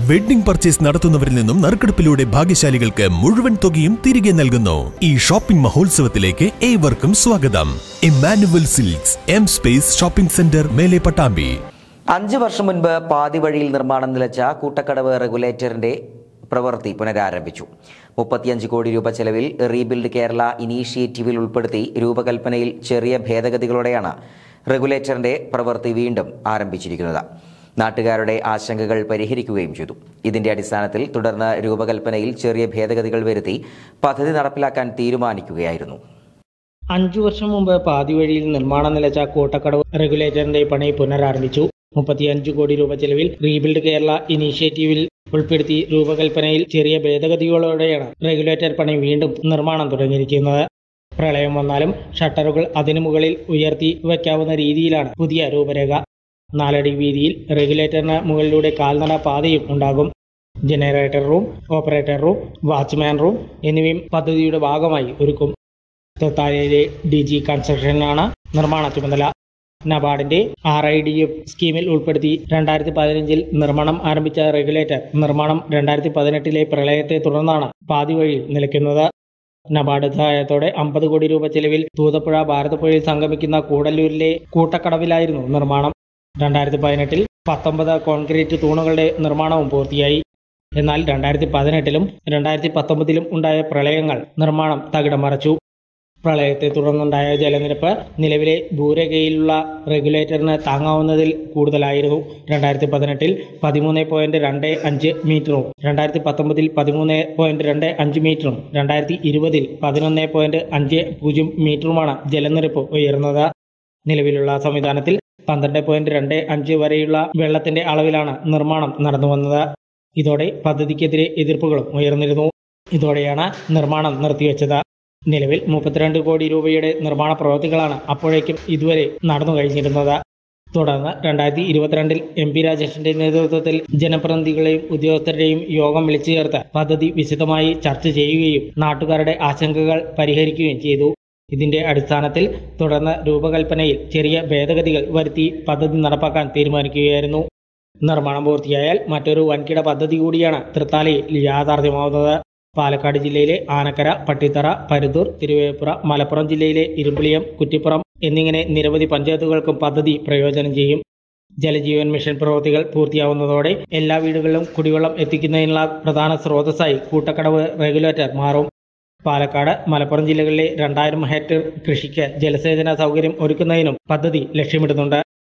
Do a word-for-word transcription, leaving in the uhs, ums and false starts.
Wedding purchase നടത്തുന്നവരിൽ നിന്നും നറുക്കെടുപ്പിലൂടെ ഭാഗ്യശാലികൾക്ക് മുഴുവൻ തുകയും തിരികെ നൽകുന്നു. ഈ ഷോപ്പിംഗ് മഹോത്സവത്തിലേക്ക് ഏവർക്കും സ്വാഗതം. Emmanuel silks, M space shopping centre, Mele Pattambi. അഞ്ചു വർഷം മുൻപ് പാതി വഴിയിൽ നിർമ്മാണം നിലച്ച കൂട്ടക്കടവ് റെഗുലേറ്ററിന്റെ പ്രവൃത്തി പുനരാരംഭിച്ചു. മുപ്പത്തിയഞ്ച് കോടി രൂപ ചെലവിൽ റീബിൽഡ് കേരള ഇനീഷ്യേറ്റീവിൽ ഉൾപ്പെടുത്തി രൂപകൽപ്പനയിൽ ചെറിയ ഭേദഗതികളോടെയാണ് റെഗുലേറ്ററിന്റെ പ്രവൃത്തി വീണ്ടും ആരംഭിച്ചിരിക്കുന്നത്. നാട്ടുകാരുടെ ആശങ്കകൾ പരിഹരിക്കുകയും ചെയ്തു. ഇതിന്റെ അടിസ്ഥാനത്തിൽ തുടർന്ന് രൂപകൽപ്പനയിൽ ചെറിയ ഭേദഗതികൾ വരുത്തി പദ്ധതി നടപ്പിലാക്കാൻ തീരുമാനിക്കുകയായിരുന്നു. അഞ്ചു വർഷം മുമ്പ് പാതി വഴിയിൽ നിർമ്മാണം നിലച്ച കൂട്ടക്കടവ് റെഗുലേറ്ററിന്റെ പണി പുനരാരംഭിച്ചു. മുപ്പത്തിയഞ്ച് കോടി രൂപ ചെലവിൽ റീബിൽഡ് കേരള ഇനീഷ്യേറ്റീവിൽ ഉൾപ്പെടുത്തി രൂപകൽപ്പനയിൽ ചെറിയ ഭേദഗതികളോടെയാണ് റെഗുലേറ്റർ പണി വീണ്ടും നിർമ്മാണം തുടങ്ങിയിരിക്കുന്നത്. പ്രളയം വന്നാലും ഷട്ടറുകൾ അതിനു മുകളിൽ ഉയർത്തി വയ്ക്കാവുന്ന രീതിയിലാണ് പുതിയ രൂപരേഖ. നാലടി വീതിയിൽ റെഗുലേറ്ററിന് മുകളിലൂടെ കാൽനട പാതയും ഉണ്ടാകും. Generator room, operator room, watchman room എന്നിവയും പദ്ധതിയുടെ ഭാഗമായി ഒരുക്കും. തൊത്താലയിലെ ഡി ജി കൺസ്ട്രക്ഷനാണ് നിർമ്മാണ ചുമതല. നബാർഡിന്റെ ആർ ഐ ഡി എഫ് സ്കീമിൽ ഉൾപ്പെടുത്തി രണ്ടായിരത്തി പതിനഞ്ചിൽ നിർമ്മാണം ആരംഭിച്ച റെഗുലേറ്റർ നിർമ്മാണം രണ്ടായിരത്തി പതിനെട്ടിലെ പ്രളയത്തെ തുടർന്നാണ് പാതി വഴിയിൽ നിലയ്ക്കുന്നത്. നബാർഡ് സഹായത്തോടെ അമ്പത് കോടി രൂപ ചെലവിൽ തൂതപ്പുഴ ഭാരതപ്പുഴയിൽ സംഗമിക്കുന്ന കൂടല്ലൂരിലെ കൂട്ടക്കടവിലായിരുന്നു നിർമ്മാണം. രണ്ടായിരത്തി പതിനെട്ടിൽ പത്തൊമ്പത് കോൺക്രീറ്റ് തൂണുകളുടെ നിർമ്മാണവും പൂർത്തിയായി. എന്നാൽ രണ്ടായിരത്തി പതിനെട്ടിലും രണ്ടായിരത്തി പത്തൊമ്പതിലും ഉണ്ടായ പ്രളയങ്ങൾ നിർമ്മാണം തകിടം മറിച്ചു. പ്രളയത്തെ തുടർന്നുണ്ടായ ജലനിരപ്പ് നിലവിലെ ഭൂരേഖയിലുള്ള റെഗുലേറ്ററിന് താങ്ങാവുന്നതിൽ കൂടുതലായിരുന്നു. രണ്ടായിരത്തി പതിനെട്ടിൽ പതിമൂന്ന് പോയിന്റ് രണ്ട് അഞ്ച് മീറ്ററും രണ്ടായിരത്തി പത്തൊമ്പതിൽ പതിമൂന്ന് പോയിന്റ് രണ്ട് അഞ്ച് മീറ്ററും രണ്ടായിരത്തി ഇരുപതിൽ പതിനൊന്ന് പോയിന്റ് അഞ്ച് പൂജ്യം മീറ്ററുമാണ് ജലനിരപ്പ് ഉയർന്നത്. നിലവിലുള്ള സംവിധാനത്തിൽ പന്ത്രണ്ട് പോയിന്റ് രണ്ട് അഞ്ച് വരെയുള്ള വെള്ളത്തിന്റെ അളവിലാണ് നിർമ്മാണം നടന്നു വന്നത്. ഇതോടെ പദ്ധതിക്കെതിരെ എതിർപ്പുകളും ഉയർന്നിരുന്നു. ഇതോടെയാണ് നിർമ്മാണം നിർത്തിവെച്ചത്. നിലവിൽ മുപ്പത്തിരണ്ട് കോടി രൂപയുടെ നിർമ്മാണ പ്രവൃത്തികളാണ് അപ്പോഴേക്കും ഇതുവരെ നടന്നു കഴിഞ്ഞിരുന്നത്. തുടർന്ന് രണ്ടായിരത്തി ഇരുപത്തിരണ്ടിൽ എം പി രാജേഷിന്റെ നേതൃത്വത്തിൽ ജനപ്രതിനിധികളെയും ഉദ്യോഗസ്ഥരുടെയും യോഗം വിളിച്ചു ചേർത്ത് പദ്ധതി വിശദമായി ചർച്ച ചെയ്യുകയും നാട്ടുകാരുടെ ആശങ്കകൾ പരിഹരിക്കുകയും ചെയ്തു. ഇതിന്റെ അടിസ്ഥാനത്തിൽ തുടർന്ന് രൂപകൽപ്പനയിൽ ചെറിയ ഭേദഗതികൾ വരുത്തി പദ്ധതി നടപ്പാക്കാൻ തീരുമാനിക്കുകയായിരുന്നു. നിർമ്മാണം പൂർത്തിയായാൽ മറ്റൊരു വൻകിട പദ്ധതി കൂടിയാണ് തൃത്താലയിൽ യാഥാർത്ഥ്യമാവുന്നത്. പാലക്കാട് ജില്ലയിലെ ആനക്കര, പട്ടിത്തറ, പരുത്തൂർ, തിരുവേപ്പുറ, മലപ്പുറം ജില്ലയിലെ ഇരുമ്പിളിയം, കുറ്റിപ്പുറം എന്നിങ്ങനെ നിരവധി പഞ്ചായത്തുകൾക്കും പദ്ധതി പ്രയോജനം ചെയ്യും. ജലജീവൻ മിഷൻ പ്രവൃത്തികൾ പൂർത്തിയാവുന്നതോടെ എല്ലാ വീടുകളിലും കുടിവെള്ളം എത്തിക്കുന്നതിനുള്ള പ്രധാന സ്രോതസ്സായി കൂട്ടക്കടവ് റെഗുലേറ്റർ മാറും. പാലക്കാട്, മലപ്പുറം ജില്ലകളിലെ രണ്ടായിരം ഹെക്ടർ കൃഷിക്ക് ജലസേചന സൗകര്യം ഒരുക്കുന്നതിനും പദ്ധതി ലക്ഷ്യമിടുന്നുണ്ട്.